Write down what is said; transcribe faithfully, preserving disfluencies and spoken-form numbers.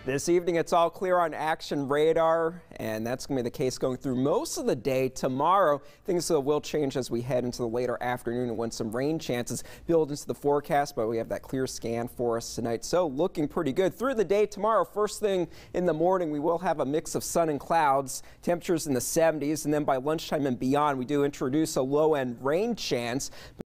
This evening, it's all clear on action radar, and that's going to be the case going through most of the day tomorrow. Things uh, will change as we head into the later afternoon and when some rain chances build into the forecast, but we have that clear scan for us tonight. So looking pretty good through the day tomorrow. First thing in the morning, we will have a mix of sun and clouds, temperatures in the seventies, and then by lunchtime and beyond, we do introduce a low-end rain chance.